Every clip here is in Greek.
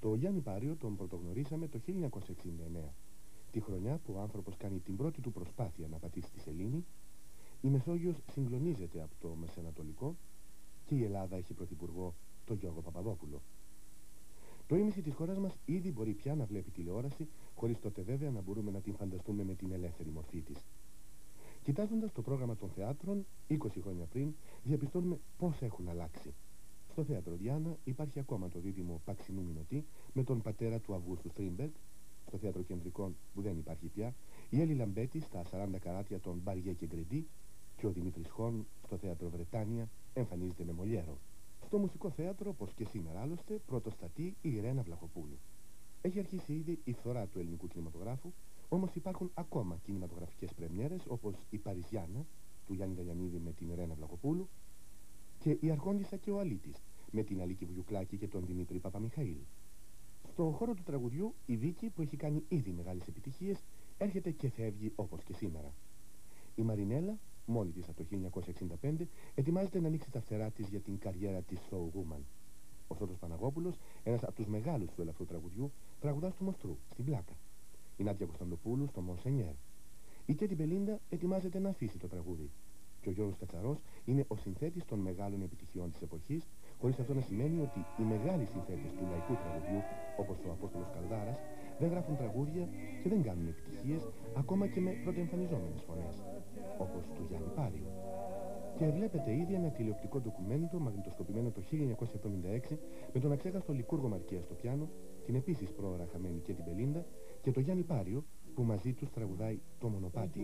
Το Γιάννη Πάριο τον πρωτογνωρίσαμε το 1969, τη χρονιά που ο άνθρωπος κάνει την πρώτη του προσπάθεια να πατήσει τη σελήνη, η Μεσόγειος συγκλονίζεται από το Μεσανατολικό και η Ελλάδα έχει πρωθυπουργό τον Γιώργο Παπαδόπουλο. Το ίμιση της χώρας μας ήδη μπορεί πια να βλέπει τηλεόραση, χωρίς τότε βέβαια να μπορούμε να την φανταστούμε με την ελεύθερη μορφή της. Κοιτάζοντας το πρόγραμμα των θεάτρων, 20 χρόνια πριν, διαπιστώνουμε πώς έχουν αλλάξει. Στο θέατρο Διάνα υπάρχει ακόμα το δίδυμο Παξινού Μηνωτή με τον πατέρα του Αυγούστου Στρίνμπεργκ. Στο θέατρο Κεντρικών, που δεν υπάρχει πια, η Έλλη Λαμπέτη στα 40 καράτια των Μπαριέ και Γκρεντή και ο Δημήτρης Χόν στο θέατρο Βρετάνια εμφανίζεται με Μολιέρο. Στο μουσικό θέατρο, όπως και σήμερα άλλωστε, πρωτοστατεί η Ιρένα Βλαχοπούλου. Έχει αρχίσει ήδη η φθορά του ελληνικού κινηματογράφου, όμως υπάρχουν ακόμα κινηματογραφικές πρεμιέρες όπως η Παριζιάνα του Γιάννη Δαγιανίδη με την Ιρένα Βλαχοπούλου και η Αρχόντισσα και ο Αλήτης με την Αλίκη Βουγιουκλάκη και τον Δημήτρη Παπαμιχαήλ. Στο χώρο του τραγουδιού η Βίκη, που έχει κάνει ήδη μεγάλες επιτυχίες, έρχεται και φεύγει όπως και σήμερα. Η Μαρινέλα, μόνη της από το 1965, ετοιμάζεται να ανοίξει τα φτερά της για την καριέρα της showwoman. Ο Σώτος Παναγόπουλος, ένας από τους μεγάλους του ελαφρού τραγουδιού, τραγουδά στο Μοστρού, στην Πλάκα. Η Νάντια Κωνσταντοπούλου στο Μονσενιέρ. Η Κέτι Μπελίντα ετοιμάζεται να αφήσει το τραγούδι. Και ο Γιώργος Κατσαρός είναι ο συνθέτης των μεγάλων επιτυχιών της εποχής, χωρίς αυτό να σημαίνει ότι οι μεγάλοι συνθέτες του λαϊκού τραγουδιού, όπως ο Απόστολος Καλδάρας, δεν γράφουν τραγούδια και δεν κάνουν επιτυχίες, ακόμα και με πρωτοεμφανιζόμενες φωνές, όπως του Γιάννη Πάριο. Και βλέπετε ήδη ένα τηλεοπτικό ντοκουμέντο μαγνητοσκοπημένο το 1976 με τον αξέχαστο Λικούργο Μαρκέα στο πιάνο, την επίσης πρόωρα χαμένη Κέτι Μπελίντα και το Γιάννη Πάριο που μαζί τους τραγουδάει το Μονοπάτι.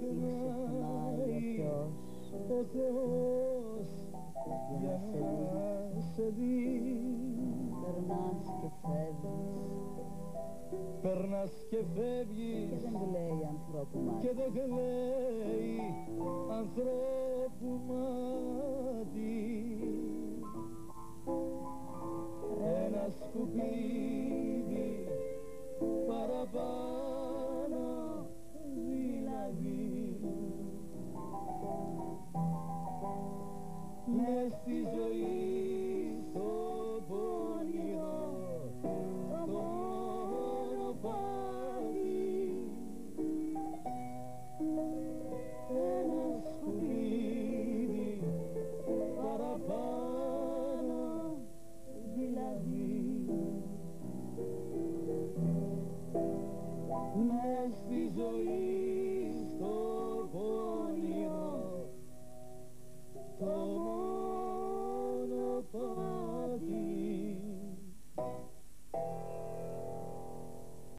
Ο Θεός για να σε δει. Περνάς και φεύγεις. Περνάς και φεύγεις. Και δεν γλαίει ανθρώπου μάτι. Και δεν γλαίει ανθρώπου μάτι. Ένα σκουπίδι